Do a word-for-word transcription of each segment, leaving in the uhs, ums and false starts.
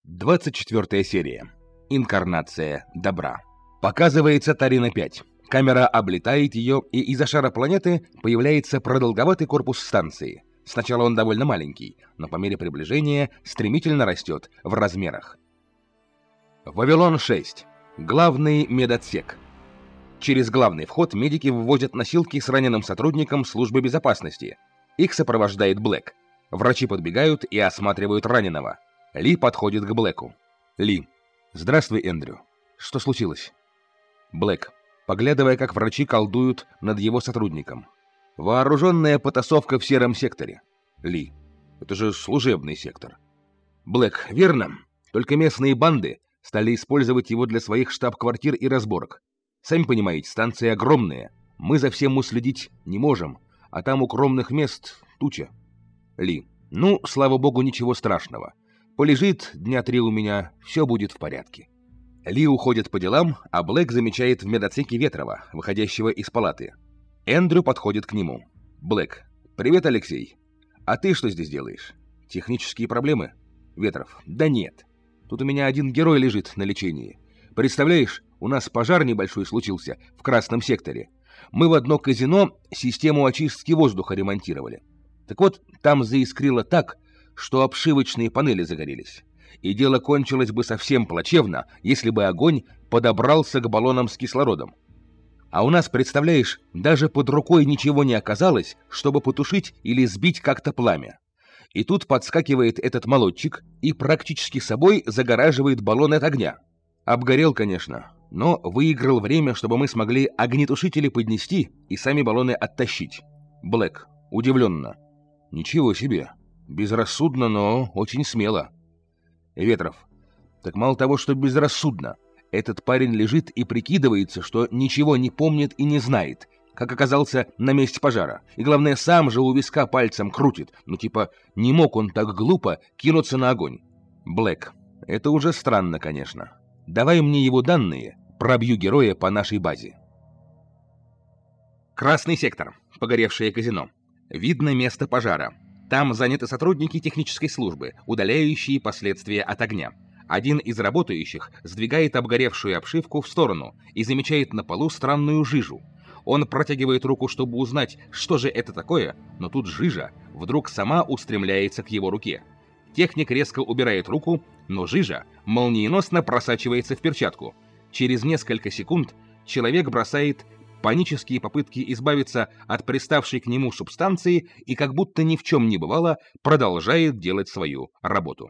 двадцать четвёртая серия. Инкарнация добра. Показывается Тарина пять. Камера облетает ее, и из-за шара планеты появляется продолговатый корпус станции. Сначала он довольно маленький, но по мере приближения стремительно растет в размерах. Вавилон шесть. Главный медотсек. Через главный вход медики ввозят носилки с раненым сотрудником службы безопасности. Их сопровождает Блэк. Врачи подбегают и осматривают раненого. Ли подходит к Блэку. Ли. Здравствуй, Эндрю. Что случилось? Блэк, поглядывая, как врачи колдуют над его сотрудником. Вооруженная потасовка в сером секторе. Ли. Это же служебный сектор. Блэк, верно. Только местные банды стали использовать его для своих штаб-квартир и разборок. Сами понимаете, станция огромная. Мы за всем уследить не можем. А там укромных мест туча. Ли. Ну, слава богу, ничего страшного. Полежит дня три у меня, все будет в порядке. Ли уходит по делам, а Блэк замечает в медотсеке Ветрова, выходящего из палаты. Эндрю подходит к нему. Блэк. Привет, Алексей. А ты что здесь делаешь? Технические проблемы? Ветров. Да нет. Тут у меня один герой лежит на лечении. Представляешь, у нас пожар небольшой случился в красном секторе. Мы в одно казино систему очистки воздуха ремонтировали. Так вот, там заискрило так, что обшивочные панели загорелись. И дело кончилось бы совсем плачевно, если бы огонь подобрался к баллонам с кислородом. А у нас, представляешь, даже под рукой ничего не оказалось, чтобы потушить или сбить как-то пламя. И тут подскакивает этот молодчик и практически собой загораживает баллон от огня. Обгорел, конечно, но выиграл время, чтобы мы смогли огнетушители поднести и сами баллоны оттащить. Блэк, удивленно. Ничего себе. Безрассудно, но очень смело. Ветров. Так мало того, что безрассудно, этот парень лежит и прикидывается, что ничего не помнит и не знает, как оказался на месте пожара. И главное, сам же у виска пальцем крутит. Ну типа, не мог он так глупо кинуться на огонь. Блэк. Это уже странно, конечно. Давай мне его данные, пробью героя по нашей базе. Красный сектор. Погоревшее казино. Видно место пожара. Там заняты сотрудники технической службы, удаляющие последствия от огня. Один из работающих сдвигает обгоревшую обшивку в сторону и замечает на полу странную жижу. Он протягивает руку, чтобы узнать, что же это такое, но тут жижа вдруг сама устремляется к его руке. Техник резко убирает руку, но жижа молниеносно просачивается в перчатку. Через несколько секунд человек бросает панические попытки избавиться от приставшей к нему субстанции и, как будто ни в чем не бывало, продолжает делать свою работу.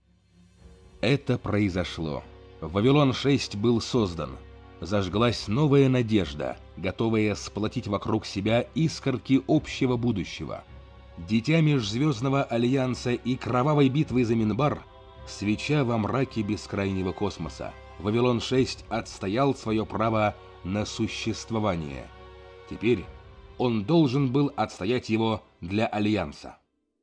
Это произошло. Вавилон шесть был создан. Зажглась новая надежда, готовая сплотить вокруг себя искорки общего будущего. Дитя Межзвездного Альянса и кровавой битвы за Минбар, свеча во мраке бескрайнего космоса. Вавилон шесть отстоял свое право на существование. Теперь он должен был отстоять его для Альянса.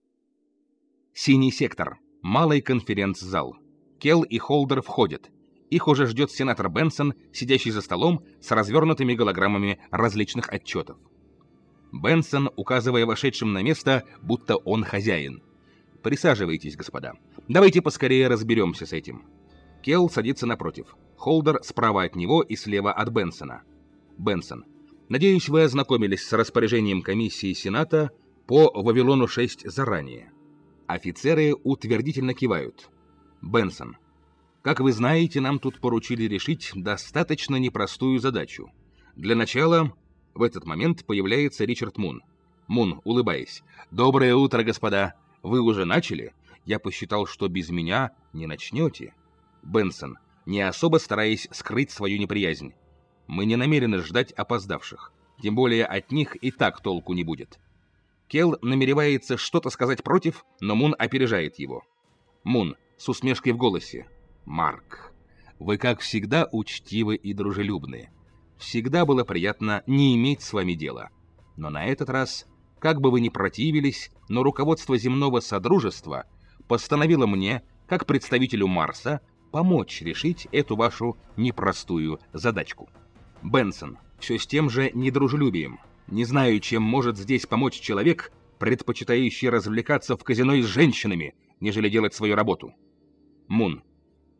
Синий сектор. Малый конференц-зал. Келл и Холдер входят. Их уже ждет сенатор Бенсон, сидящий за столом с развернутыми голограммами различных отчетов. Бенсон, указывая вошедшим на место, будто он хозяин. Присаживайтесь, господа. Давайте поскорее разберемся с этим. Келл садится напротив. Холдер справа от него и слева от Бенсона. Бенсон. Надеюсь, вы ознакомились с распоряжением комиссии Сената по Вавилону шесть заранее. Офицеры утвердительно кивают. Бенсон. Как вы знаете, нам тут поручили решить достаточно непростую задачу. Для начала, в этот момент появляется Ричард Мун. Мун, улыбаясь. Доброе утро, господа. Вы уже начали? Я посчитал, что без меня не начнете. Бенсон, не особо стараясь скрыть свою неприязнь. Мы не намерены ждать опоздавших. Тем более от них и так толку не будет. Келл намеревается что-то сказать против, но Мун опережает его. Мун, с усмешкой в голосе. Марк, вы, как всегда, учтивы и дружелюбны. Всегда было приятно не иметь с вами дела. Но на этот раз, как бы вы ни противились, но руководство земного содружества постановило мне, как представителю Марса, помочь решить эту вашу непростую задачку. Бенсон, все с тем же недружелюбием. Не знаю, чем может здесь помочь человек, предпочитающий развлекаться в казино с женщинами, нежели делать свою работу. Мун,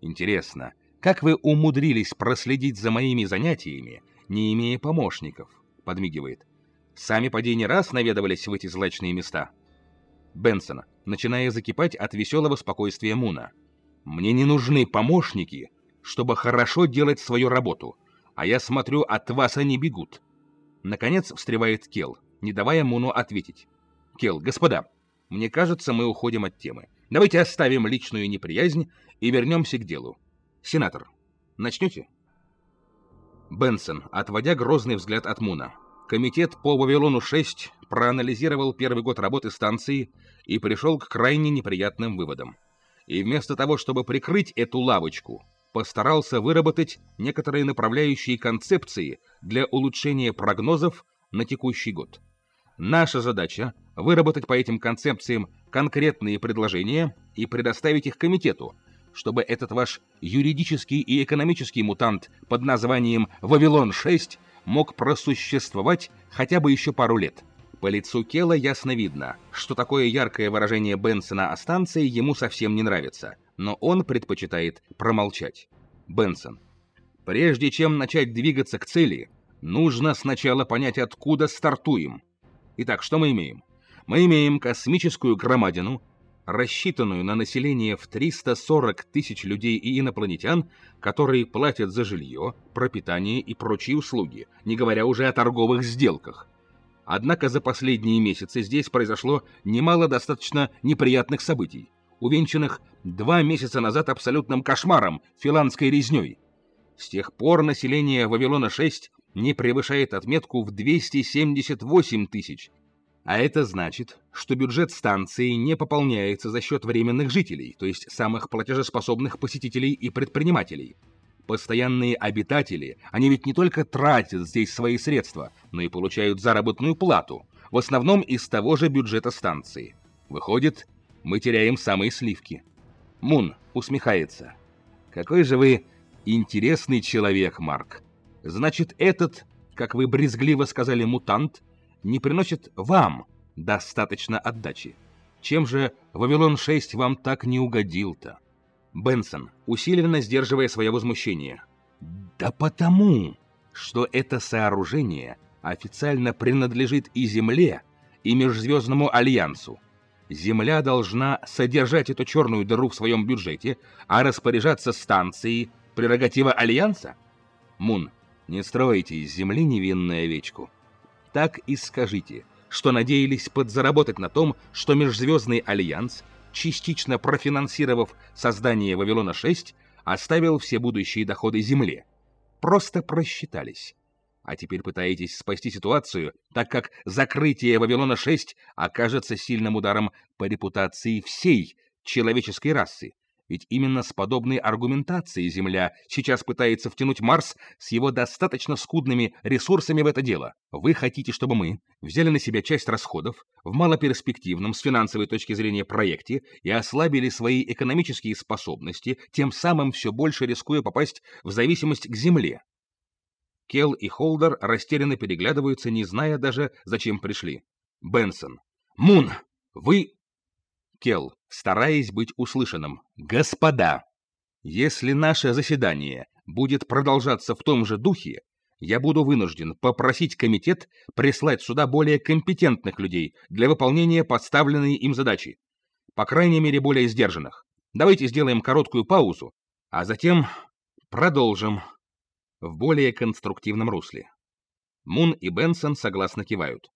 Интересно, как вы умудрились проследить за моими занятиями, не имея помощников? Подмигивает. Сами поди не раз наведывались в эти злачные места. Бенсон, начиная закипать от веселого спокойствия Муна. Мне не нужны помощники, чтобы хорошо делать свою работу, а я смотрю, от вас они бегут. Наконец встревает Кел, не давая Муну ответить. Кел, господа, мне кажется, мы уходим от темы. Давайте оставим личную неприязнь и вернемся к делу. Сенатор, начнете? Бенсон, отводя грозный взгляд от Муна. Комитет по Вавилону шесть проанализировал первый год работы станции и пришел к крайне неприятным выводам. И вместо того, чтобы прикрыть эту лавочку, постарался выработать некоторые направляющие концепции для улучшения прогнозов на текущий год. Наша задача — выработать по этим концепциям конкретные предложения и предоставить их комитету, чтобы этот ваш юридический и экономический мутант под названием Вавилон шесть мог просуществовать хотя бы еще пару лет. По лицу Кела ясно видно, что такое яркое выражение Бенсона о станции ему совсем не нравится, но он предпочитает промолчать. Бенсон. Прежде чем начать двигаться к цели, нужно сначала понять, откуда стартуем. Итак, что мы имеем? Мы имеем космическую громадину, рассчитанную на население в триста сорок тысяч людей и инопланетян, которые платят за жилье, пропитание и прочие услуги, не говоря уже о торговых сделках. Однако за последние месяцы здесь произошло немало достаточно неприятных событий, увенчанных два месяца назад абсолютным кошмаром, филанской резней. С тех пор население Вавилона шесть не превышает отметку в двести семьдесят восемь тысяч, а это значит, что бюджет станции не пополняется за счет временных жителей, то есть самых платежеспособных посетителей и предпринимателей. Постоянные обитатели, они ведь не только тратят здесь свои средства, но и получают заработную плату, в основном из того же бюджета станции. Выходит, мы теряем самые сливки. Мун усмехается. Какой же вы интересный человек, Марк. Значит, этот, как вы брезгливо сказали, мутант, не приносит вам достаточно отдачи. Чем же Вавилон шесть вам так не угодил-то? Бенсон, усиленно сдерживая свое возмущение. Да потому, что это сооружение официально принадлежит и Земле, и Межзвездному Альянсу. Земля должна содержать эту черную дыру в своем бюджете, а распоряжаться станцией — прерогатива Альянса? Мун, не стройте из Земли невинную овечку. Так и скажите, что надеялись подзаработать на том, что Межзвездный Альянс, частично профинансировав создание Вавилона шесть, оставил все будущие доходы Земле. Просто просчитались. А теперь пытаетесь спасти ситуацию, так как закрытие Вавилона шесть окажется сильным ударом по репутации всей человеческой расы. Ведь именно с подобной аргументацией Земля сейчас пытается втянуть Марс с его достаточно скудными ресурсами в это дело. Вы хотите, чтобы мы взяли на себя часть расходов в малоперспективном с финансовой точки зрения проекте и ослабили свои экономические способности, тем самым все больше рискуя попасть в зависимость к Земле. Кел и Холдер растерянно переглядываются, не зная даже, зачем пришли. Бенсон. Мун, вы... Кел, стараясь быть услышанным. Господа, если наше заседание будет продолжаться в том же духе, я буду вынужден попросить комитет прислать сюда более компетентных людей для выполнения поставленной им задачи. По крайней мере, более сдержанных. Давайте сделаем короткую паузу, а затем продолжим в более конструктивном русле. Мун и Бенсон согласно кивают.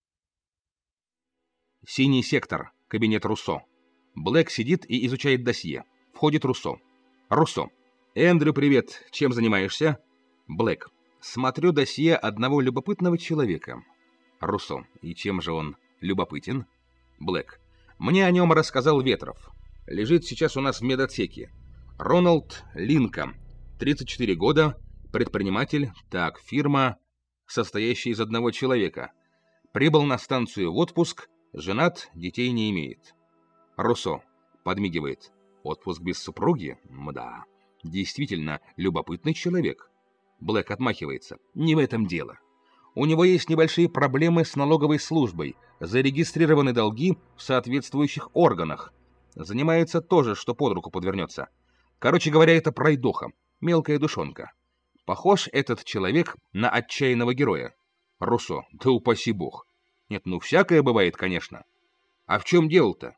Синий сектор, кабинет Руссо. Блэк сидит и изучает досье. Входит Руссо. Руссо. Эндрю, привет. Чем занимаешься? Блэк. Смотрю досье одного любопытного человека. Руссо. И чем же он любопытен? Блэк. Мне о нем рассказал Ветров. Лежит сейчас у нас в медотсеке. Роналд Линком. тридцать четыре года. Предприниматель. Так, фирма, состоящая из одного человека. Прибыл на станцию в отпуск. Женат, детей не имеет. Руссо подмигивает. Отпуск без супруги? Мда. Действительно, любопытный человек. Блэк отмахивается. Не в этом дело. У него есть небольшие проблемы с налоговой службой. Зарегистрированы долги в соответствующих органах. Занимается тоже, что под руку подвернется. Короче говоря, это пройдоха, мелкая душонка. Похож этот человек на отчаянного героя. Руссо, да упаси бог. Нет, ну всякое бывает, конечно. А в чем дело-то?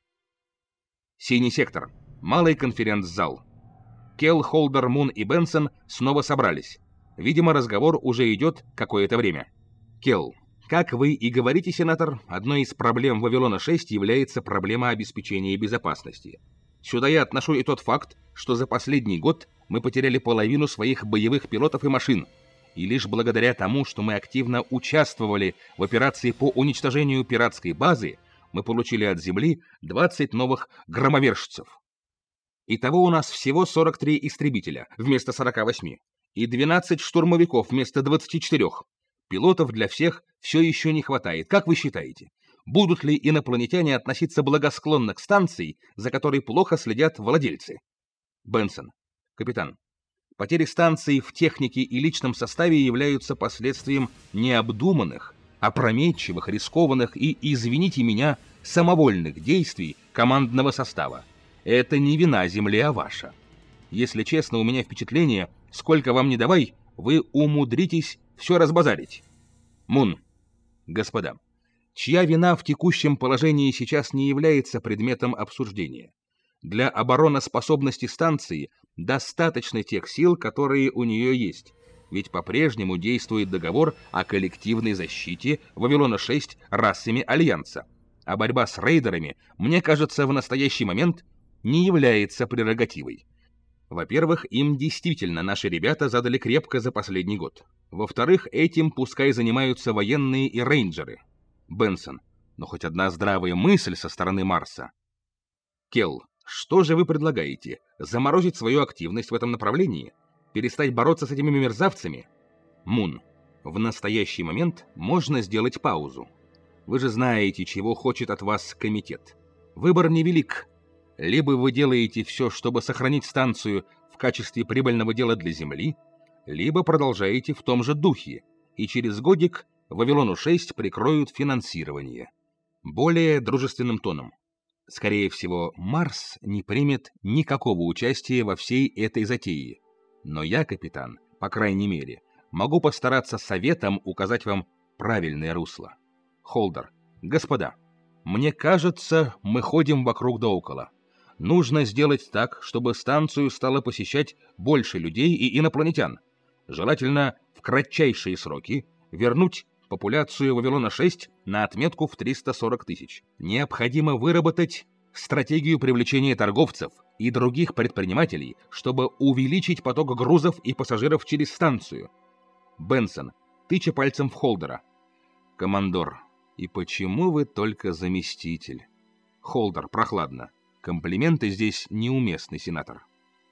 Синий сектор. Малый конференц-зал. Келл, Холдер, Мун и Бенсон снова собрались. Видимо, разговор уже идет какое-то время. Келл, как вы и говорите, сенатор, одной из проблем Вавилона шесть является проблема обеспечения безопасности. Сюда я отношу и тот факт, что за последний год мы потеряли половину своих боевых пилотов и машин. И лишь благодаря тому, что мы активно участвовали в операции по уничтожению пиратской базы, мы получили от Земли двадцать новых громовержцев. Итого у нас всего сорок три истребителя вместо сорока восьми и двенадцать штурмовиков вместо двадцати четырёх. Пилотов для всех все еще не хватает. Как вы считаете, будут ли инопланетяне относиться благосклонно к станции, за которой плохо следят владельцы? Бенсон. Капитан, потери станции в технике и личном составе являются последствием необдуманных, опрометчивых, рискованных и, извините меня, самовольных действий командного состава. Это не вина Земли, а ваша. Если честно, у меня впечатление, сколько вам не давай, вы умудритесь все разбазарить. Мун. Господа, чья вина в текущем положении сейчас не является предметом обсуждения? Для обороноспособности станции достаточно тех сил, которые у нее есть. Ведь по-прежнему действует договор о коллективной защите Вавилона шесть расами Альянса. А борьба с рейдерами, мне кажется, в настоящий момент не является прерогативой. Во-первых, им действительно наши ребята задали крепко за последний год. Во-вторых, этим пускай занимаются военные и рейнджеры. Бенсон, но хоть одна здравая мысль со стороны Марса. Келл, что же вы предлагаете? Заморозить свою активность в этом направлении? Перестать бороться с этими мерзавцами? Мун, в настоящий момент можно сделать паузу. Вы же знаете, чего хочет от вас комитет. Выбор невелик. Либо вы делаете все, чтобы сохранить станцию в качестве прибыльного дела для Земли, либо продолжаете в том же духе, и через годик Вавилону шесть прикроют финансирование. Более дружественным тоном. Скорее всего, Марс не примет никакого участия во всей этой затее. Но я, капитан, по крайней мере, могу постараться советом указать вам правильное русло. Холдер, господа, мне кажется, мы ходим вокруг да около. Нужно сделать так, чтобы станцию стало посещать больше людей и инопланетян. Желательно в кратчайшие сроки вернуть популяцию Вавилона шесть на отметку в триста сорок тысяч. Необходимо выработать стратегию привлечения торговцев и других предпринимателей, чтобы увеличить поток грузов и пассажиров через станцию. Бенсон, тыча пальцем в Холдера. Командор, и почему вы только заместитель? Холдер, прохладно. Комплименты здесь неуместны, сенатор.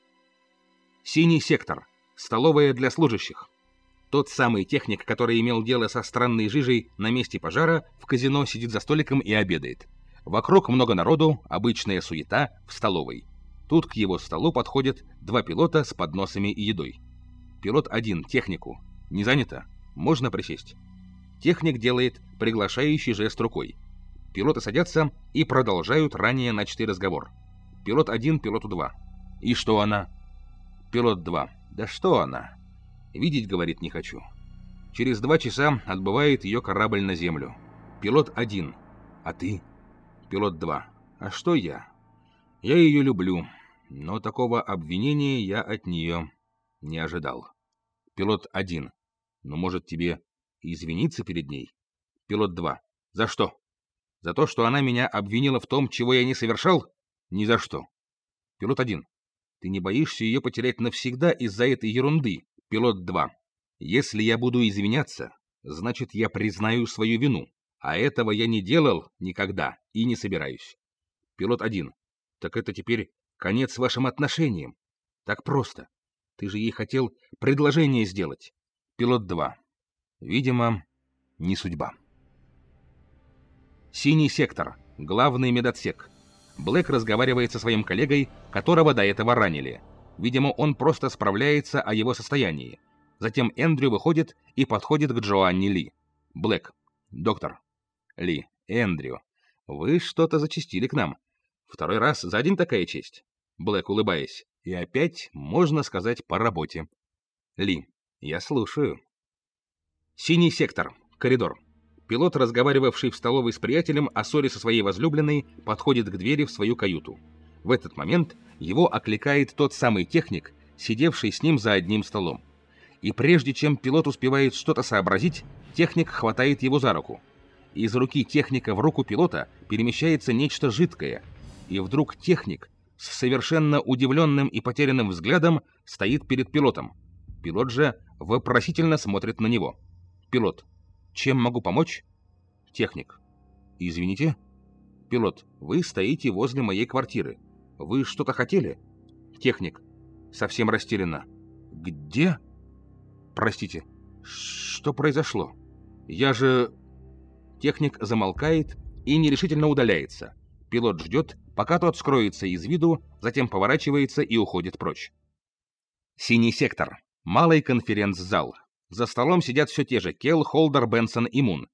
Синий сектор. Столовая для служащих. Тот самый техник, который имел дело со странной жижей на месте пожара, в казино сидит за столиком и обедает. Вокруг много народу, обычная суета в столовой. Тут к его столу подходят два пилота с подносами и едой. Пилот один, технику. Не занято? Можно присесть. Техник делает приглашающий жест рукой. Пилоты садятся и продолжают ранее начатый разговор. Пилот один, пилоту два. И что она? Пилот два. Да что она? Видеть, говорит, не хочу. Через два часа отбывает ее корабль на землю. Пилот один. А ты? Пилот два. А что я? Я ее люблю, но такого обвинения я от нее не ожидал. Пилот один. Ну, может, тебе извиниться перед ней? Пилот два. За что? За то, что она меня обвинила в том, чего я не совершал? Ни за что. Пилот один. Ты не боишься ее потерять навсегда из-за этой ерунды? Пилот два. Если я буду извиняться, значит, я признаю свою вину, а этого я не делал никогда и не собираюсь. Пилот один. Так это теперь конец вашим отношениям. Так просто. Ты же ей хотел предложение сделать. Пилот два. Видимо, не судьба. Синий сектор. Главный медотсек. Блэк разговаривает со своим коллегой, которого до этого ранили. Видимо, он просто справляется о его состоянии. Затем Эндрю выходит и подходит к Джоанне Ли. Блэк. Доктор. Ли. Эндрю. Вы что-то зачастили к нам. Второй раз за день такая честь. Блэк, улыбаясь. И опять, можно сказать, по работе. Ли, я слушаю. Синий сектор. Коридор. Пилот, разговаривавший в столовой с приятелем о ссоре со своей возлюбленной, подходит к двери в свою каюту. В этот момент его окликает тот самый техник, сидевший с ним за одним столом. И прежде чем пилот успевает что-то сообразить, техник хватает его за руку. Из руки техника в руку пилота перемещается нечто жидкое, и вдруг техник с совершенно удивленным и потерянным взглядом стоит перед пилотом. Пилот же вопросительно смотрит на него. Пилот: чем могу помочь? Техник: извините. Пилот: вы стоите возле моей квартиры. Вы что-то хотели? Техник совсем растерянно: где? Простите, что произошло? Я же... Техник замолкает и нерешительно удаляется. Пилот ждет, пока тот скроется из виду, затем поворачивается и уходит прочь. Синий сектор. Малый конференц-зал. За столом сидят все те же Келл, Холдер, Бенсон и Мун.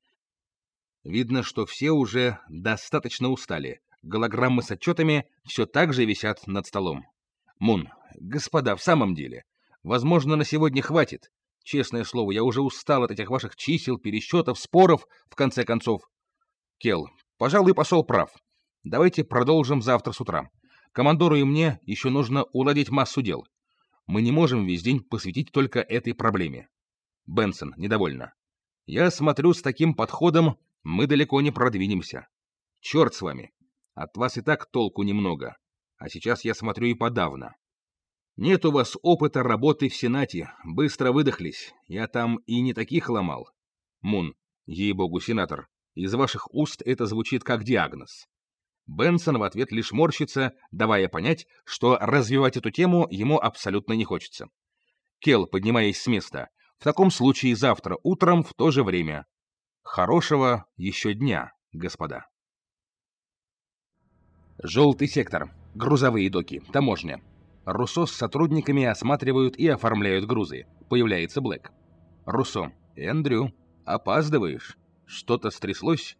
Видно, что все уже достаточно устали. Голограммы с отчетами все так же висят над столом. Мун: господа, в самом деле, возможно, на сегодня хватит. Честное слово, я уже устал от этих ваших чисел, пересчетов, споров, в конце концов. Келл: пожалуй, посол прав. Давайте продолжим завтра с утра. Командору и мне еще нужно уладить массу дел. Мы не можем весь день посвятить только этой проблеме. Бенсон недовольно: я смотрю, с таким подходом мы далеко не продвинемся. Черт с вами. От вас и так толку немного. А сейчас я смотрю и подавно. Нет у вас опыта работы в Сенате. Быстро выдохлись. Я там и не таких ломал. Мун: ей-богу, сенатор, из ваших уст это звучит как диагноз. Бенсон в ответ лишь морщится, давая понять, что развивать эту тему ему абсолютно не хочется. Келл, поднимаясь с места: в таком случае завтра утром в то же время. Хорошего еще дня, господа. Желтый сектор. Грузовые доки. Таможня. Руссо с сотрудниками осматривают и оформляют грузы. Появляется Блэк. Руссо: Эндрю, опаздываешь. Что-то стряслось?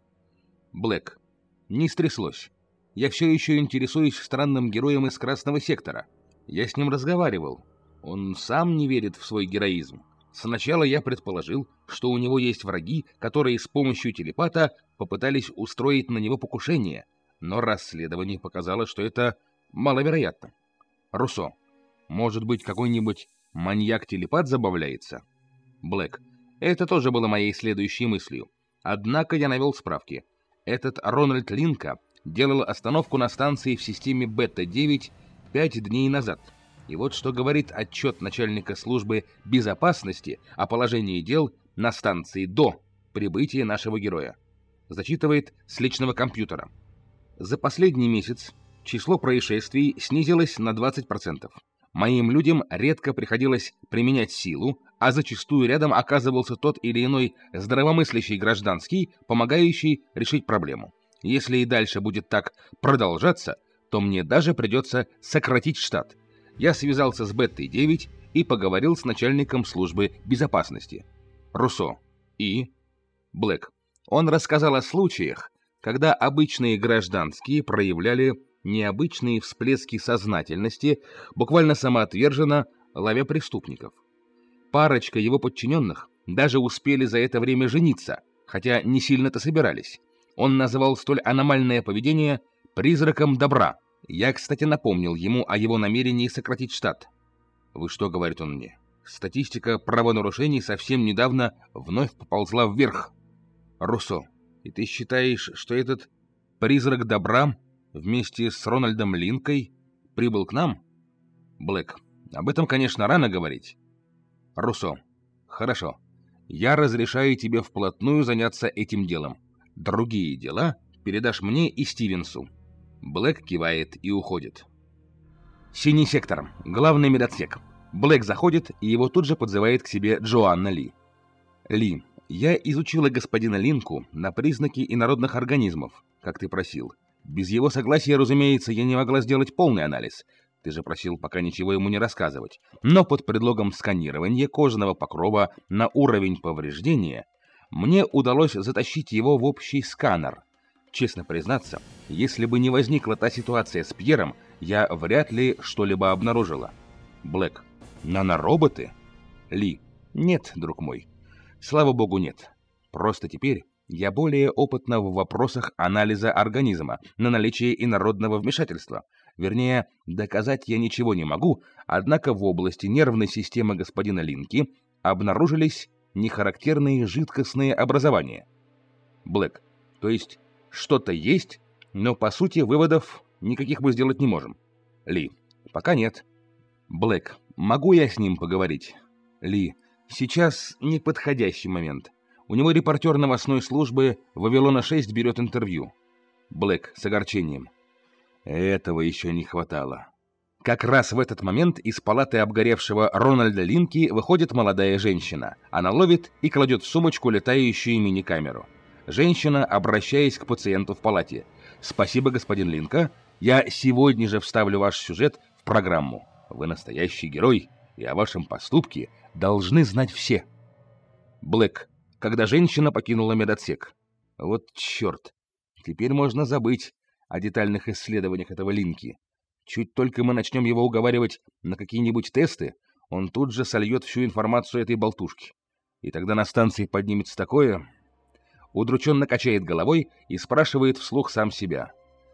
Блэк: не стряслось. Я все еще интересуюсь странным героем из Красного сектора. Я с ним разговаривал. Он сам не верит в свой героизм. Сначала я предположил, что у него есть враги, которые с помощью телепата попытались устроить на него покушение, но расследование показало, что это маловероятно. Руссо: может быть, какой-нибудь маньяк-телепат забавляется? Блэк: это тоже было моей следующей мыслью. Однако я навел справки. Этот Рональд Линка делал остановку на станции в системе Бета девять пять дней назад. И вот что говорит отчет начальника службы безопасности о положении дел на станции до прибытия нашего героя. Зачитывает с личного компьютера. За последний месяц число происшествий снизилось на двадцать процентов. Моим людям редко приходилось применять силу, а зачастую рядом оказывался тот или иной здравомыслящий гражданский, помогающий решить проблему. Если и дальше будет так продолжаться, то мне даже придется сократить штат. Я связался с Беттой девять и поговорил с начальником службы безопасности. Руссо: и? Блэк: он рассказал о случаях, когда обычные гражданские проявляли необычные всплески сознательности, буквально самоотверженно ловя преступников. Парочка его подчиненных даже успели за это время жениться, хотя не сильно-то собирались. Он называл столь аномальное поведение «призраком добра». Я, кстати, напомнил ему о его намерении сократить штат. «Вы что?» — говорит он мне. «Статистика правонарушений совсем недавно вновь поползла вверх». Руссо: и ты считаешь, что этот призрак добра вместе с Рональдом Линкой прибыл к нам? Блэк: об этом, конечно, рано говорить. Руссо: хорошо. Я разрешаю тебе вплотную заняться этим делом. Другие дела передашь мне и Стивенсу. Блэк кивает и уходит. Синий сектор. Главный медотсек. Блэк заходит, и его тут же подзывает к себе Джоанна Ли. Ли: я изучила господина Линку на признаки инородных организмов, как ты просил. Без его согласия, разумеется, я не могла сделать полный анализ. Ты же просил пока ничего ему не рассказывать. Но под предлогом сканирования кожного покрова на уровень повреждения мне удалось затащить его в общий сканер. Честно признаться, если бы не возникла та ситуация с Пьером, я вряд ли что-либо обнаружила. Блэк. Нанороботы? Ли. Нет, друг мой. Слава богу, нет. Просто теперь я более опытна в вопросах анализа организма на наличие инородного вмешательства. Вернее, доказать я ничего не могу, однако в области нервной системы господина Линки обнаружились нехарактерные жидкостные образования. Блэк. То есть что-то есть, но по сути выводов никаких мы сделать не можем. Ли. Пока нет. Блэк. Могу я с ним поговорить? Ли. Сейчас неподходящий момент. У него репортер новостной службы Вавилона шесть берет интервью. Блэк с огорчением. Этого еще не хватало. Как раз в этот момент из палаты обгоревшего Рональда Линки выходит молодая женщина. Она ловит и кладет в сумочку летающую мини-камеру. Женщина, обращаясь к пациенту в палате. «Спасибо, господин Линка. Я сегодня же вставлю ваш сюжет в программу. Вы настоящий герой, и о вашем поступке должны знать все». Блэк. Когда женщина покинула медотсек. Вот черт. Теперь можно забыть о детальных исследованиях этого Линки. Чуть только мы начнем его уговаривать на какие-нибудь тесты, он тут же сольет всю информацию этой болтушки. И тогда на станции поднимется такое... Удрученно качает головой и спрашивает вслух сам себя.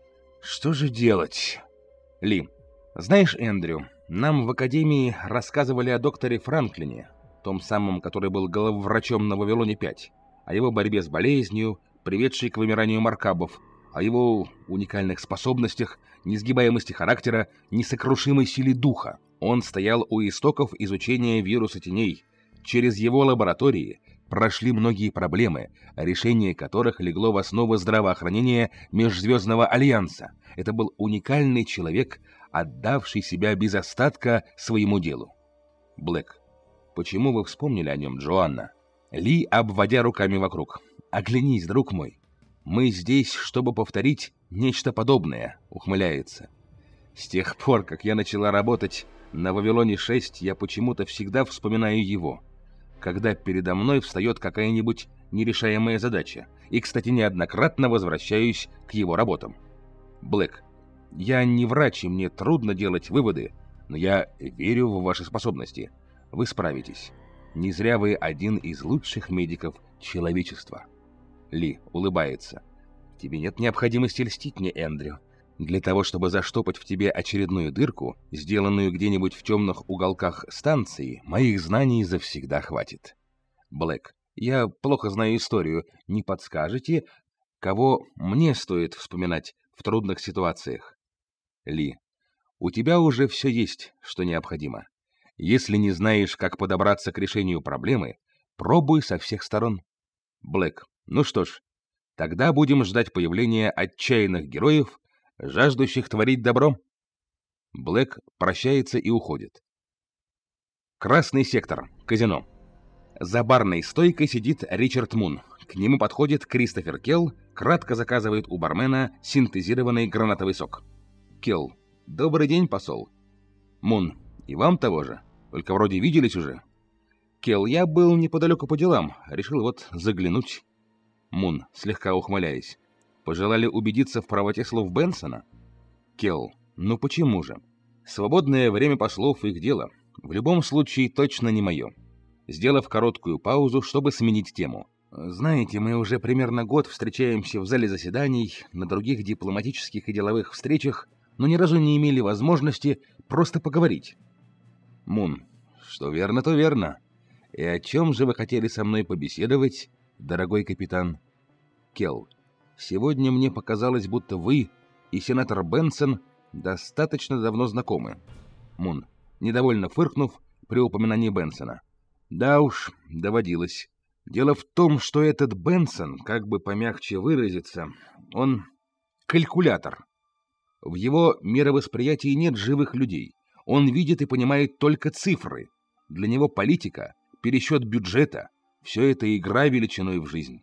Что же делать? Ли. Знаешь, Эндрю, нам в академии рассказывали о докторе Франклине, том самом, который был главврачом на Вавилоне пять, о его борьбе с болезнью, приведшей к вымиранию маркабов, о его уникальных способностях, несгибаемости характера, несокрушимой силе духа. Он стоял у истоков изучения вируса теней. Через его лаборатории прошли многие проблемы, решение которых легло в основу здравоохранения Межзвездного Альянса. Это был уникальный человек, отдавший себя без остатка своему делу. Блэк. Почему вы вспомнили о нем, Джоанна? Ли, обводя руками вокруг. Оглянись, друг мой. Мы здесь, чтобы повторить нечто подобное, ухмыляется. С тех пор, как я начала работать на Вавилоне шесть, я почему-то всегда вспоминаю его, когда передо мной встает какая-нибудь нерешаемая задача. И, кстати, неоднократно возвращаюсь к его работам. Блэк. Я не врач, и мне трудно делать выводы, но я верю в ваши способности. Вы справитесь. Не зря вы один из лучших медиков человечества. Ли улыбается. Тебе нет необходимости льстить мне, Эндрю. Для того, чтобы заштопать в тебе очередную дырку, сделанную где-нибудь в темных уголках станции, моих знаний завсегда хватит. Блэк. Я плохо знаю историю. Не подскажете, кого мне стоит вспоминать в трудных ситуациях? Ли. У тебя уже все есть, что необходимо. Если не знаешь, как подобраться к решению проблемы, пробуй со всех сторон. Блэк. Ну что ж, тогда будем ждать появления отчаянных героев, жаждущих творить добро. Блэк прощается и уходит. Красный сектор. Казино. За барной стойкой сидит Ричард Мун. К нему подходит Кристофер Келл, кратко заказывает у бармена синтезированный гранатовый сок. Келл. Добрый день, посол. Мун. И вам того же. Только вроде виделись уже. Келл. Я был неподалеку по делам. Решил вот заглянуть. Мун, слегка ухмыляясь. Пожелали убедиться в правоте слов Бенсона? Келл. Ну почему же? Свободное время послов — их дело. В любом случае точно не мое. Сделав короткую паузу, чтобы сменить тему. Знаете, мы уже примерно год встречаемся в зале заседаний, на других дипломатических и деловых встречах, но ни разу не имели возможности просто поговорить. Мун. Что верно, то верно. И о чем же вы хотели со мной побеседовать, дорогой капитан? Келл. Сегодня мне показалось, будто вы и сенатор Бенсон достаточно давно знакомы. Мун, недовольно фыркнув при упоминании Бенсона. Да уж, доводилось. Дело в том, что этот Бенсон, как бы помягче выразиться, он калькулятор. В его мировосприятии нет живых людей. Он видит и понимает только цифры. Для него политика, пересчет бюджета — все это игра величиной в жизнь.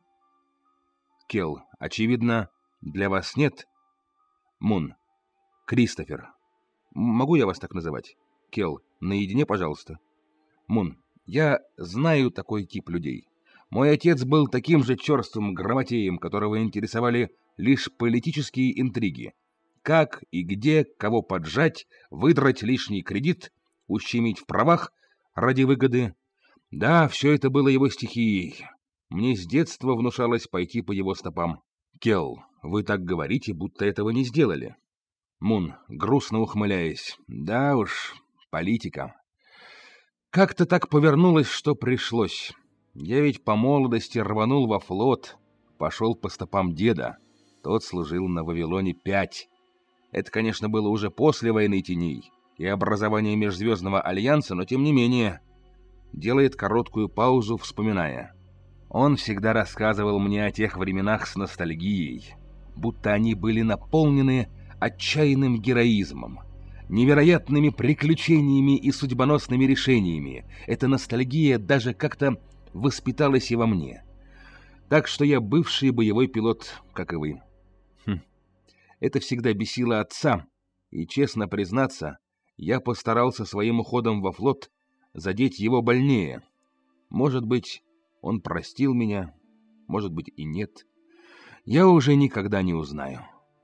Келл. Очевидно, для вас нет? Мун. Кристофер. Могу я вас так называть? Келл. Наедине, пожалуйста. Мун. Я знаю такой тип людей. Мой отец был таким же черствым грамотеем, которого интересовали лишь политические интриги. Как и где кого поджать, выдрать лишний кредит, ущемить в правах ради выгоды. Да, все это было его стихией. Мне с детства внушалось пойти по его стопам. Келл, вы так говорите, будто этого не сделали. Мун, грустно ухмыляясь. Да уж, политика. Как-то так повернулось, что пришлось. Я ведь по молодости рванул во флот, пошел по стопам деда. Тот служил на Вавилоне пять. Это, конечно, было уже после войны теней и образования Межзвездного Альянса, но тем не менее. Делает короткую паузу, вспоминая. Он всегда рассказывал мне о тех временах с ностальгией, будто они были наполнены отчаянным героизмом, невероятными приключениями и судьбоносными решениями. Эта ностальгия даже как-то воспиталась и во мне. Так что я бывший боевой пилот, как и вы. Хм. Это всегда бесило отца, и, честно признаться, я постарался своим уходом во флот задеть его больнее. Может быть, он простил меня, может быть и нет. Я уже никогда не узнаю.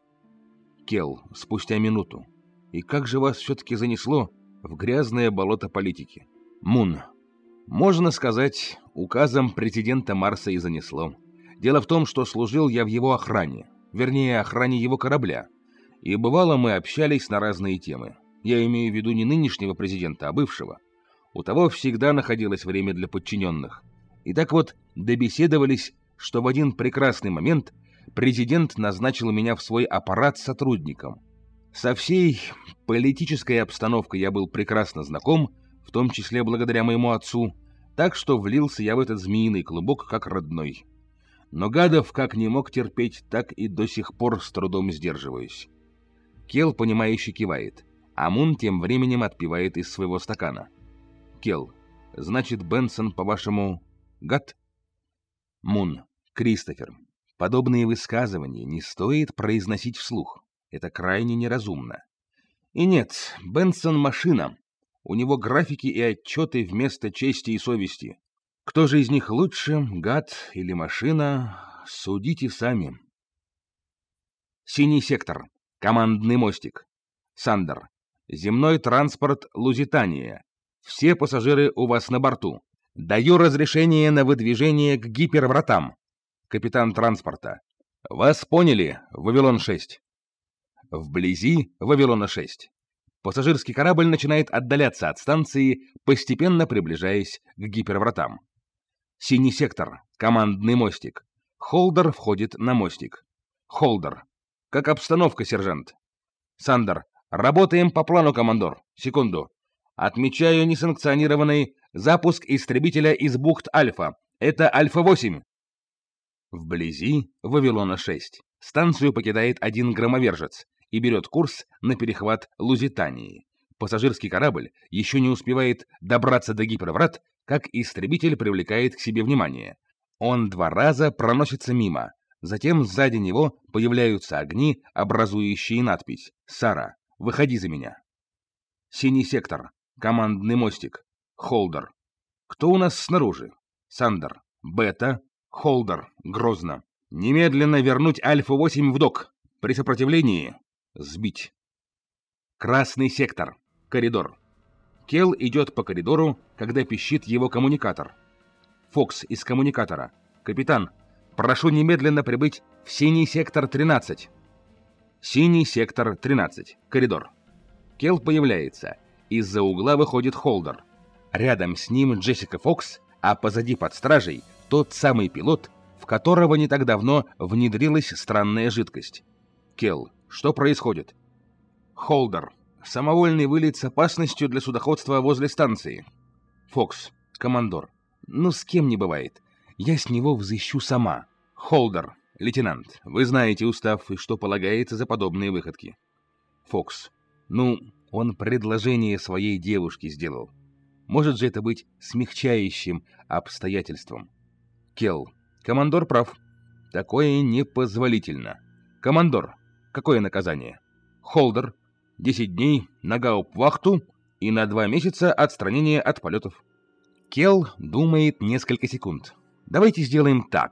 Келл, спустя минуту. И как же вас все-таки занесло в грязное болото политики? Мун. Можно сказать, указом президента Марса и занесло. Дело в том, что служил я в его охране, вернее, охране его корабля. И бывало, мы общались на разные темы. Я имею в виду не нынешнего президента, а бывшего. У того всегда находилось время для подчиненных. И так вот, добеседовались, что в один прекрасный момент президент назначил меня в свой аппарат сотрудником. Со всей политической обстановкой я был прекрасно знаком, в том числе благодаря моему отцу, так что влился я в этот змеиный клубок как родной. Но гадов как не мог терпеть, так и до сих пор с трудом сдерживаюсь. Келл, понимающе кивает, а Мун тем временем отпивает из своего стакана. Келл, значит, Бенсон, по-вашему, гад? Мун, Кристофер, подобные высказывания не стоит произносить вслух. Это крайне неразумно. И нет, Бенсон — машина. У него графики и отчеты вместо чести и совести. Кто же из них лучше, гад или машина, судите сами. Синий сектор. Командный мостик. Сандер. Земной транспорт Лузитания. Все пассажиры у вас на борту. Даю разрешение на выдвижение к гипервратам. Капитан транспорта. Вас поняли, Вавилон шесть. Вблизи Вавилона шесть. Пассажирский корабль начинает отдаляться от станции, постепенно приближаясь к гипервратам. Синий сектор. Командный мостик. Холдер входит на мостик. Холдер. Как обстановка, сержант? Сандер. Работаем по плану, командор. Секунду. Отмечаю несанкционированный запуск истребителя из бухт Альфа. Это Альфа восемь. Вблизи Вавилона шесть. Станцию покидает один громовержец и берет курс на перехват Лузитании. Пассажирский корабль еще не успевает добраться до гиперврат, как истребитель привлекает к себе внимание. Он два раза проносится мимо. Затем сзади него появляются огни, образующие надпись «Сара, выходи за меня». Синий сектор. Командный мостик. Холдер. Кто у нас снаружи? Сандер. Бета. Холдер. Грозно. Немедленно вернуть Альфа восемь в док. При сопротивлении сбить. Красный сектор. Коридор. Келл идет по коридору, когда пищит его коммуникатор. Фокс из коммуникатора. Капитан, прошу немедленно прибыть в синий сектор тринадцать. Синий сектор тринадцать. Коридор. Келл появляется. Из-за угла выходит Холдер. Рядом с ним Джессика Фокс, а позади под стражей тот самый пилот, в которого не так давно внедрилась странная жидкость. Келл, что происходит? Холдер. Самовольный вылет с опасностью для судоходства возле станции. Фокс. Командор. Ну, с кем не бывает. Я с него взыщу сама. Холдер. Лейтенант, вы знаете устав и что полагается за подобные выходки. Фокс. Ну, он предложение своей девушке сделал. Может же это быть смягчающим обстоятельством? Келл. Командор прав. Такое непозволительно. Командор. Какое наказание? Холдер. Десять дней на гауптвахту и на два месяца отстранения от полетов. Келл думает несколько секунд. Давайте сделаем так.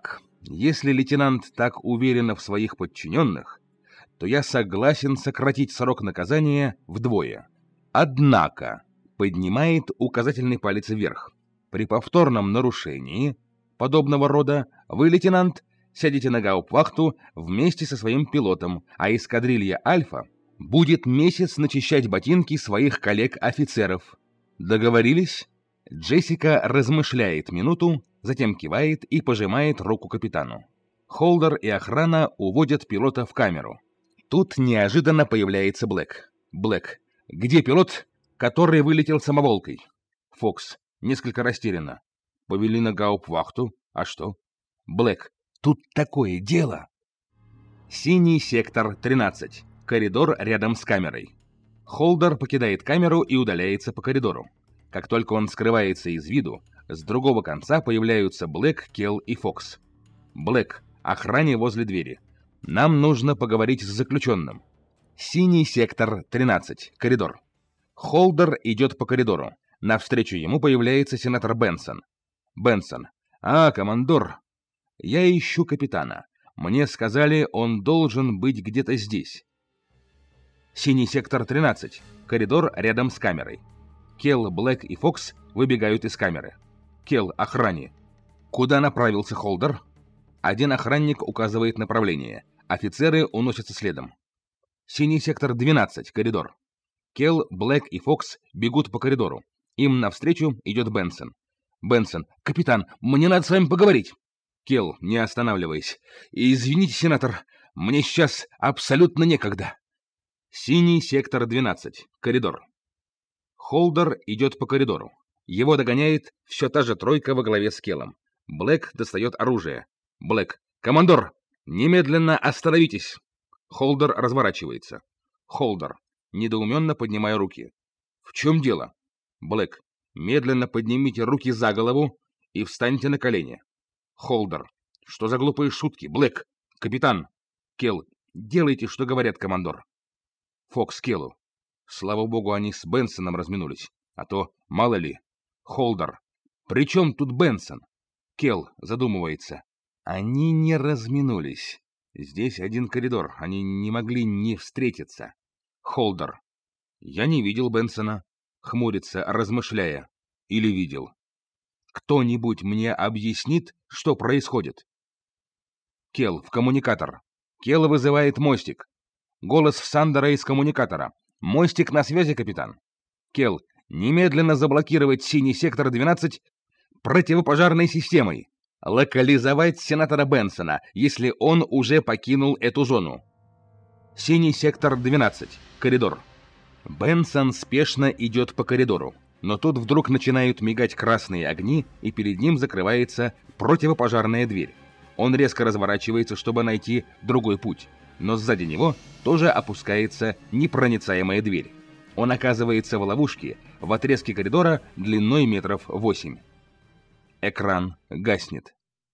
Если лейтенант так уверен в своих подчиненных, то я согласен сократить срок наказания вдвое. Однако, поднимает указательный палец вверх, при повторном нарушении подобного рода вы, лейтенант, сядете на гауптвахту вместе со своим пилотом, а эскадрилья «Альфа» будет месяц начищать ботинки своих коллег-офицеров. Договорились? Джессика размышляет минуту, затем кивает и пожимает руку капитану. Холдер и охрана уводят пилота в камеру. Тут неожиданно появляется Блэк. Блэк. Где пилот, который вылетел самоволкой? Фокс. Несколько растерянно. Повели на гауптвахту. А что? Блэк. Тут такое дело. Синий сектор тринадцать. Коридор рядом с камерой. Холдер покидает камеру и удаляется по коридору. Как только он скрывается из виду, с другого конца появляются Блэк, Келл и Фокс. Блэк. Охране возле двери. Нам нужно поговорить с заключенным. Синий сектор тринадцать. Коридор. Холдер идет по коридору. Навстречу ему появляется сенатор Бенсон. Бенсон. А, командор. Я ищу капитана. Мне сказали, он должен быть где-то здесь. Синий сектор тринадцать. Коридор рядом с камерой. Келл, Блэк и Фокс выбегают из камеры. Келл, охране. Куда направился Холдер? Один охранник указывает направление. Офицеры уносятся следом. Синий сектор двенадцать. Коридор. Келл, Блэк и Фокс бегут по коридору. Им навстречу идет Бенсон. Бенсон. Капитан, мне надо с вами поговорить. Келл, не останавливаясь. Извините, сенатор, мне сейчас абсолютно некогда. Синий сектор двенадцать. Коридор. Холдер идет по коридору. Его догоняет все та же тройка во главе с Келлом. Блэк достает оружие. Блэк. Командор, немедленно остановитесь. Холдер разворачивается. Холдер, недоуменно поднимая руки. В чем дело? Блэк. Медленно поднимите руки за голову и встаньте на колени. Холдер. Что за глупые шутки? Блэк. Капитан. Келл. Делайте, что говорят, командор. Фокс Келлу. Слава богу, они с Бенсоном разминулись. А то, мало ли. Холдер. При чем тут Бенсон? Келл задумывается. Они не разминулись. Здесь один коридор. Они не могли не встретиться. Холдер. Я не видел Бенсона. Хмурится, размышляя. Или видел. Кто-нибудь мне объяснит, что происходит? Келл в коммуникатор. Келл вызывает мостик. Голос Сандера из коммуникатора. Мостик на связи, капитан. Келл, немедленно заблокировать синий сектор двенадцать противопожарной системой. Локализовать сенатора Бенсона, если он уже покинул эту зону. Синий сектор двенадцать. Коридор. Бенсон спешно идет по коридору, но тут вдруг начинают мигать красные огни, и перед ним закрывается противопожарная дверь. Он резко разворачивается, чтобы найти другой путь, но сзади него тоже опускается непроницаемая дверь. Он оказывается в ловушке в отрезке коридора длиной метров восемь. Экран гаснет.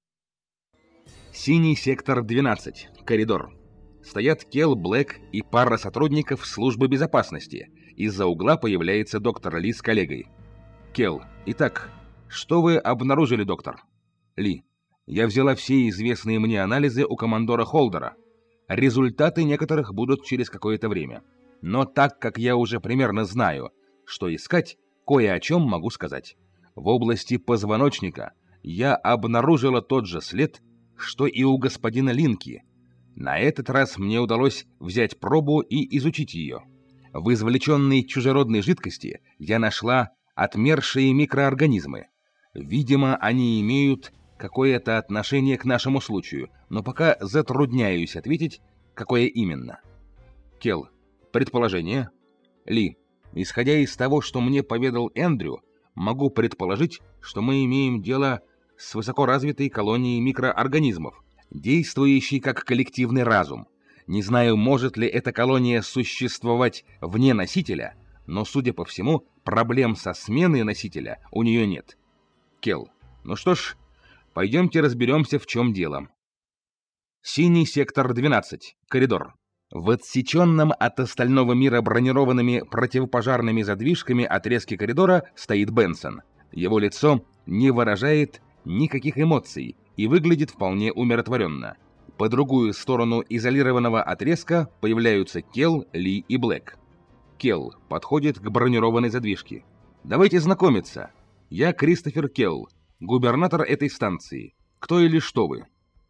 Синий сектор двенадцать. Коридор. Стоят Келл, Блэк и пара сотрудников службы безопасности. Из-за угла появляется доктор Ли с коллегой. Келл. Итак, что вы обнаружили, доктор? Ли. Я взяла все известные мне анализы у командора Холдера. Результаты некоторых будут через какое-то время. Но так как я уже примерно знаю, что искать, кое о чем могу сказать. В области позвоночника я обнаружила тот же след, что и у господина Линки. На этот раз мне удалось взять пробу и изучить ее. В извлеченной чужеродной жидкости я нашла отмершие микроорганизмы. Видимо, они имеют какое-то отношение к нашему случаю, но пока затрудняюсь ответить, какое именно. Келл. Предположение. Ли. Исходя из того, что мне поведал Эндрю, могу предположить, что мы имеем дело с высокоразвитой колонией микроорганизмов, действующей как коллективный разум. Не знаю, может ли эта колония существовать вне носителя, но, судя по всему, проблем со сменой носителя у нее нет. Келл. Ну что ж, пойдемте разберемся, в чем дело. Синий сектор двенадцать. Коридор. В отсеченном от остального мира бронированными противопожарными задвижками отрезке коридора стоит Бенсон. Его лицо не выражает никаких эмоций, и выглядит вполне умиротворенно. По другую сторону изолированного отрезка появляются Келл, Ли и Блэк. Келл подходит к бронированной задвижке. «Давайте знакомиться. Я Кристофер Келл, губернатор этой станции. Кто или что вы?»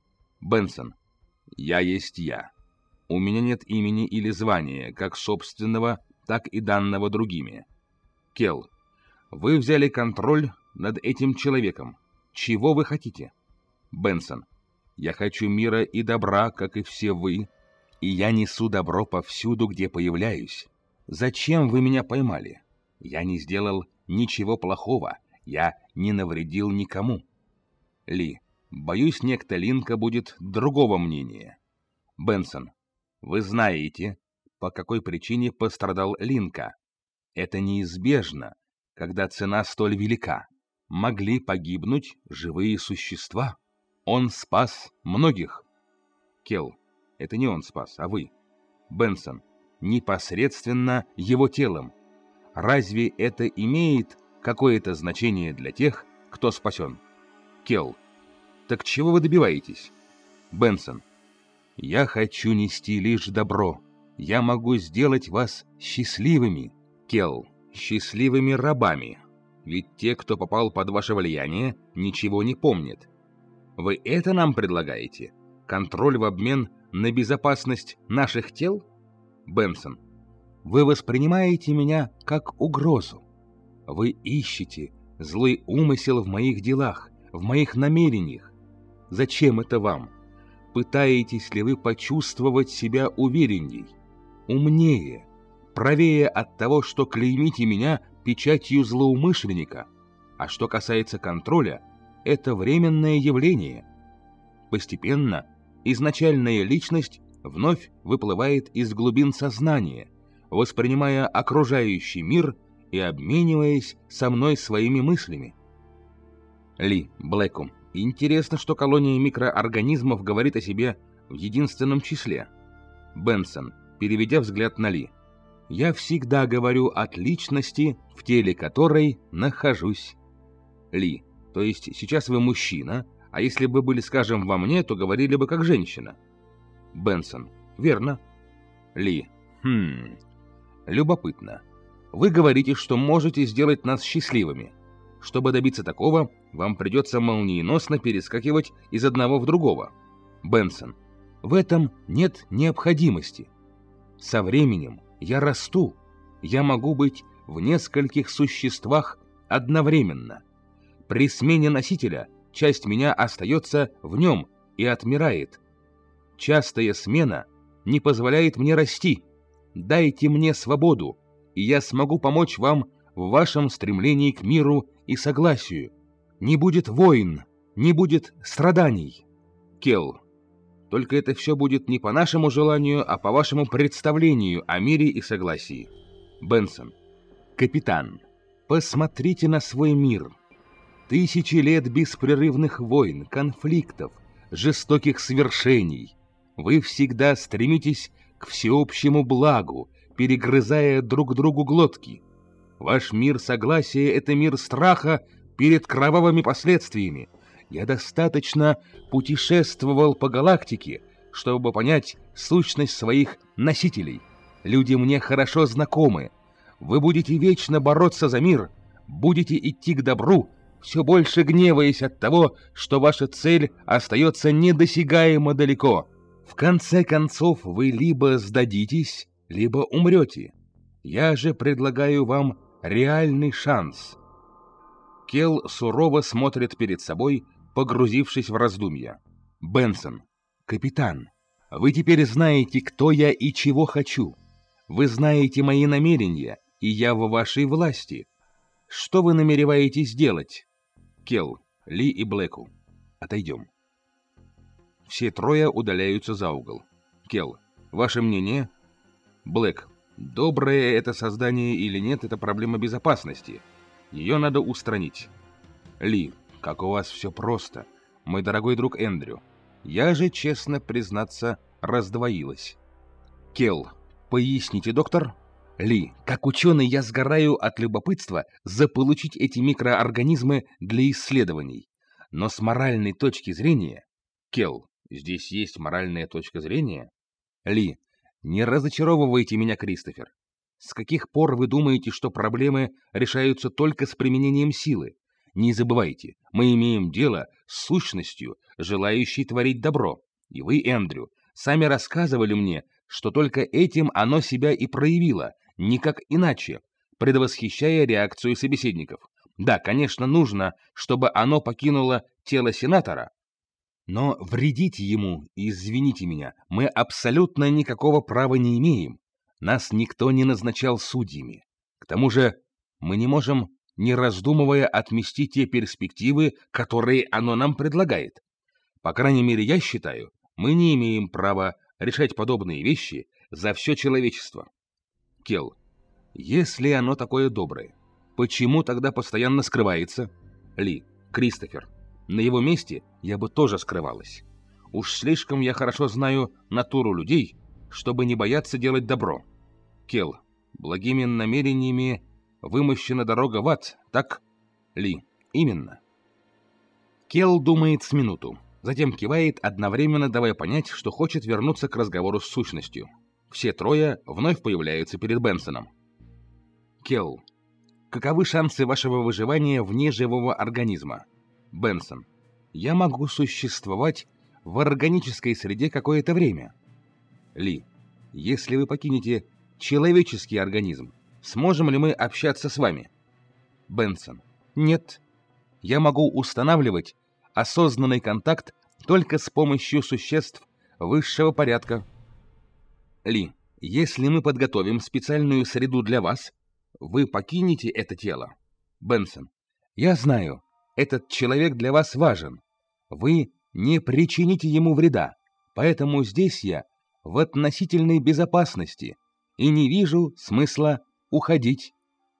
Бенсон. «Я есть я. У меня нет имени или звания, как собственного, так и данного другими». Келл. «Вы взяли контроль над этим человеком. Чего вы хотите?» Бенсон. «Я хочу мира и добра, как и все вы, и я несу добро повсюду, где появляюсь. Зачем вы меня поймали? Я не сделал ничего плохого, я не навредил никому». Ли. «Боюсь, некто Линка будет другого мнения». Бенсон. «Вы знаете, по какой причине пострадал Линка. Это неизбежно, когда цена столь велика. Могли погибнуть живые существа. Он спас многих». Келл. «Это не он спас, а вы». Бенсон. «Непосредственно его телом. Разве это имеет какое-то значение для тех, кто спасен?» Келл. «Так чего вы добиваетесь?» Бенсон. «Я хочу нести лишь добро. Я могу сделать вас счастливыми». Келл. «Счастливыми рабами. Ведь те, кто попал под ваше влияние, ничего не помнят. Вы это нам предлагаете? Контроль в обмен на безопасность наших тел?» Бенсон. «Вы воспринимаете меня как угрозу. Вы ищете злой умысел в моих делах, в моих намерениях. Зачем это вам? Пытаетесь ли вы почувствовать себя уверенней, умнее, правее от того, что клеймите меня печатью злоумышленника? А что касается контроля, это временное явление. Постепенно изначальная личность вновь выплывает из глубин сознания, воспринимая окружающий мир и обмениваясь со мной своими мыслями». Ли Блэку. «Интересно, что колония микроорганизмов говорит о себе в единственном числе». Бенсон, переведя взгляд на Ли. «Я всегда говорю от личности, в теле которой нахожусь». Ли. «То есть сейчас вы мужчина, а если бы были, скажем, во мне, то говорили бы как женщина». Бенсон. «Верно». Ли. «Хм... Любопытно. Вы говорите, что можете сделать нас счастливыми. Чтобы добиться такого, вам придется молниеносно перескакивать из одного в другого». Бенсон. «В этом нет необходимости. Со временем я расту. Я могу быть в нескольких существах одновременно. При смене носителя часть меня остается в нем и отмирает. Частая смена не позволяет мне расти. Дайте мне свободу, и я смогу помочь вам в вашем стремлении к миру и согласию. Не будет войн, не будет страданий». Келл. «Только это все будет не по нашему желанию, а по вашему представлению о мире и согласии». Бенсон. «Капитан, посмотрите на свой мир. Тысячи лет беспрерывных войн, конфликтов, жестоких свершений. Вы всегда стремитесь к всеобщему благу, перегрызая друг другу глотки. Ваш мир согласия — это мир страха перед кровавыми последствиями. Я достаточно путешествовал по галактике, чтобы понять сущность своих носителей. Люди мне хорошо знакомы. Вы будете вечно бороться за мир, будете идти к добру, все больше гневаясь от того, что ваша цель остается недосягаемо далеко. В конце концов, вы либо сдадитесь, либо умрете. Я же предлагаю вам реальный шанс». Келл сурово смотрит перед собой, погрузившись в раздумья. Бенсон. «Капитан, вы теперь знаете, кто я и чего хочу. Вы знаете мои намерения, и я во вашей власти. Что вы намереваетесь делать?» Келл, Ли и Блэку. «Отойдем». Все трое удаляются за угол. Келл. «Ваше мнение?» Блэк. «Доброе это создание или нет, это проблема безопасности. Ее надо устранить». Ли. «Как у вас все просто, мой дорогой друг Эндрю. Я же, честно признаться, раздвоилась». Келл. «Поясните, доктор?» Ли. «Как ученый я сгораю от любопытства заполучить эти микроорганизмы для исследований. Но с моральной точки зрения... Келл, здесь есть моральная точка зрения? Ли, не разочаровывайте меня, Кристофер. С каких пор вы думаете, что проблемы решаются только с применением силы? Не забывайте, мы имеем дело с сущностью, желающей творить добро. И вы, Эндрю, сами рассказывали мне, что только этим оно себя и проявило, никак иначе, предвосхищая реакцию собеседников. Да, конечно, нужно, чтобы оно покинуло тело сенатора, но вредить ему, извините меня, мы абсолютно никакого права не имеем. Нас никто не назначал судьями. К тому же мы не можем, не раздумывая, отмести те перспективы, которые оно нам предлагает. По крайней мере, я считаю, мы не имеем права решать подобные вещи за все человечество. Келл, если оно такое доброе, почему тогда постоянно скрывается? Ли, Кристофер, на его месте я бы тоже скрывалась. Уж слишком я хорошо знаю натуру людей, чтобы не бояться делать добро. Келл, благими намерениями вымощена дорога в ад, так? Ли, именно. Келл думает с минуту, затем кивает, одновременно давая понять, что хочет вернуться к разговору с сущностью. Все трое вновь появляются перед Бенсоном. Келл, каковы шансы вашего выживания вне живого организма? Бенсон, я могу существовать в органической среде какое-то время. Ли, если вы покинете человеческий организм, сможем ли мы общаться с вами? Бенсон, нет. Я могу устанавливать осознанный контакт только с помощью существ высшего порядка. Ли, если мы подготовим специальную среду для вас, вы покинете это тело. Бенсон, я знаю. Этот человек для вас важен. Вы не причините ему вреда, поэтому здесь я в относительной безопасности и не вижу смысла уходить.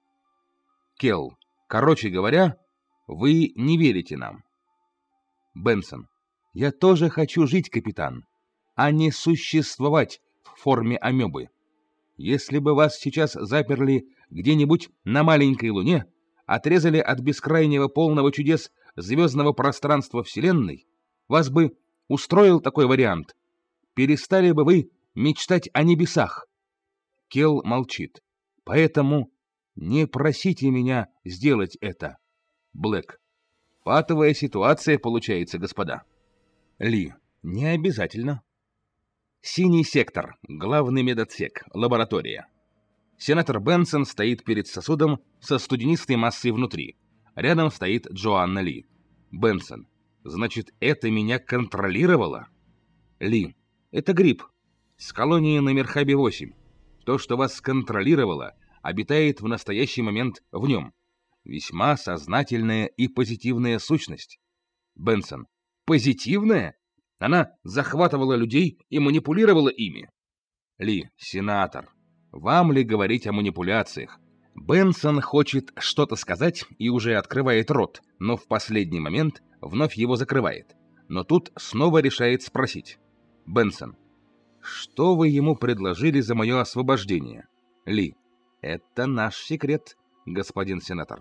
Келл, короче говоря, вы не верите нам. Бенсон, я тоже хочу жить, капитан, а не существовать в форме амебы. Если бы вас сейчас заперли где-нибудь на маленькой луне, отрезали от бескрайнего полного чудес звездного пространства Вселенной, вас бы устроил такой вариант. Перестали бы вы мечтать о небесах. Келл молчит. Поэтому не просите меня сделать это. Блэк. Патовая ситуация получается, господа. Ли. Не обязательно. Синий сектор. Главный медотсек. Лаборатория. Сенатор Бенсон стоит перед сосудом со студенистой массой внутри. Рядом стоит Джоанна Ли. Бенсон. Значит, это меня контролировало? Ли. Это грипп. С колонии на Мерхабе восемь. То, что вас контролировало, обитает в настоящий момент в нем. Весьма сознательная и позитивная сущность. Бенсон. Позитивная? Она захватывала людей и манипулировала ими. Ли. Сенатор. Вам ли говорить о манипуляциях? Бенсон хочет что-то сказать и уже открывает рот, но в последний момент вновь его закрывает. Но тут снова решает спросить. Бенсон. Что вы ему предложили за мое освобождение? Ли. Это наш секрет, господин сенатор.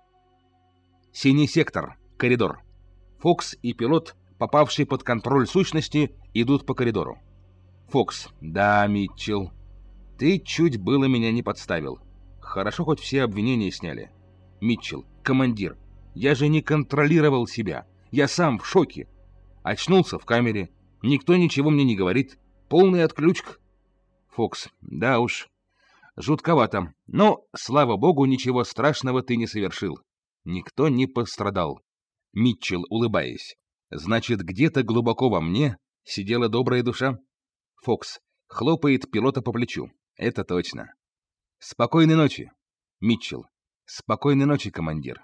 Синий сектор. Коридор. Фокс и пилот, попавший под контроль сущности, идут по коридору. Фокс. Да, Митчелл. Ты чуть было меня не подставил. Хорошо, хоть все обвинения сняли. Митчелл. Командир. Я же не контролировал себя. Я сам в шоке. Очнулся в камере. Никто ничего мне не говорит. Полный отключка. Фокс. Да уж. Жутковато. Но, слава богу, ничего страшного ты не совершил. Никто не пострадал. Митчелл, улыбаясь. Значит, где-то глубоко во мне сидела добрая душа? Фокс. Хлопает пилота по плечу. Это точно. Спокойной ночи. Митчелл. Спокойной ночи, командир.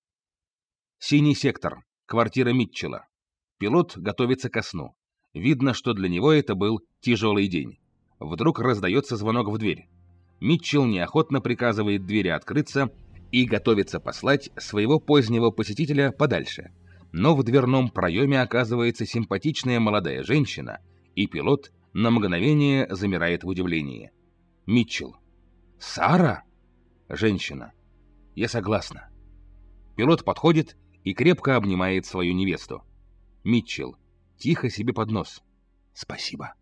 Синий сектор. Квартира Митчелла. Пилот готовится ко сну. Видно, что для него это был тяжелый день. Вдруг раздается звонок в дверь. Митчелл неохотно приказывает двери открыться и готовится послать своего позднего посетителя подальше. Но в дверном проеме оказывается симпатичная молодая женщина, и пилот на мгновение замирает в удивлении. Митчелл. Сара? Женщина. Я согласна. Пилот подходит и крепко обнимает свою невесту. Митчелл тихо себе под нос: «Спасибо».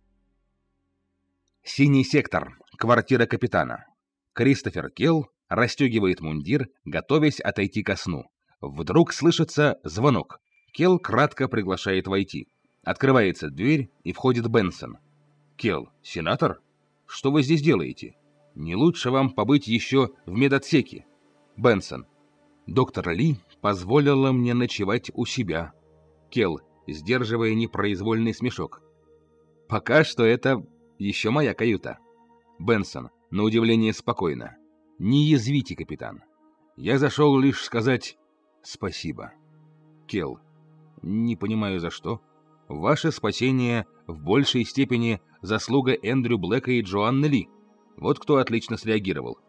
Синий сектор. Квартира капитана. Кристофер Келл расстегивает мундир, готовясь отойти ко сну. Вдруг слышится звонок. Келл кратко приглашает войти. Открывается дверь, и входит Бенсон. «Келл, сенатор? Что вы здесь делаете? Не лучше вам побыть еще в медотсеке?» Бенсон: «Доктор Ли позволила мне ночевать у себя». Келл, сдерживая непроизвольный смешок: «Пока что это еще моя каюта». Бенсон, на удивление спокойно: «Не язвите, капитан. Я зашел лишь сказать спасибо». Келл: «Не понимаю, за что. Ваше спасение в большей степени заслуга Эндрю Блэка и Джоанны Ли. Вот кто отлично среагировал».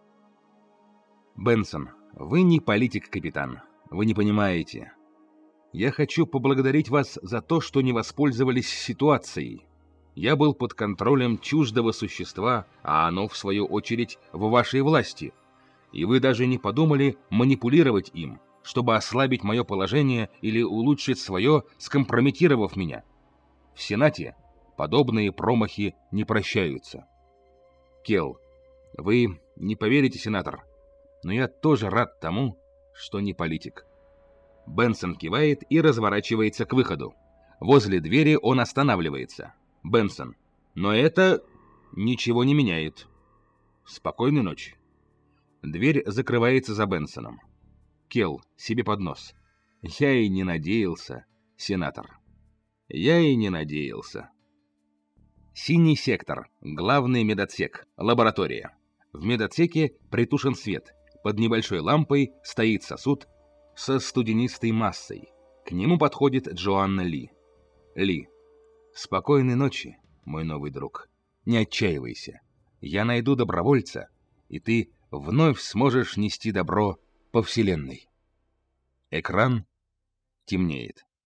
Бенсон: «Вы не политик, капитан. Вы не понимаете. Я хочу поблагодарить вас за то, что не воспользовались ситуацией. Я был под контролем чуждого существа, а оно, в свою очередь, в вашей власти. И вы даже не подумали манипулировать им, чтобы ослабить мое положение или улучшить свое, скомпрометировав меня. В Сенате подобные промахи не прощаются». Келл: «Вы не поверите, сенатор, но я тоже рад тому, что не политик». Бенсон кивает и разворачивается к выходу. Возле двери он останавливается. Бенсон: «Но это ничего не меняет. Спокойной ночи». Дверь закрывается за Бенсоном. Келл себе под нос: «Я и не надеялся, сенатор. Я и не надеялся». Синий сектор. Главный медотсек. Лаборатория. В медотсеке притушен свет. Под небольшой лампой стоит сосуд со студенистой массой. К нему подходит Джоанна Ли. Ли: «Спокойной ночи, мой новый друг. Не отчаивайся. Я найду добровольца, и ты вновь сможешь нести добро по вселенной». Экран темнеет.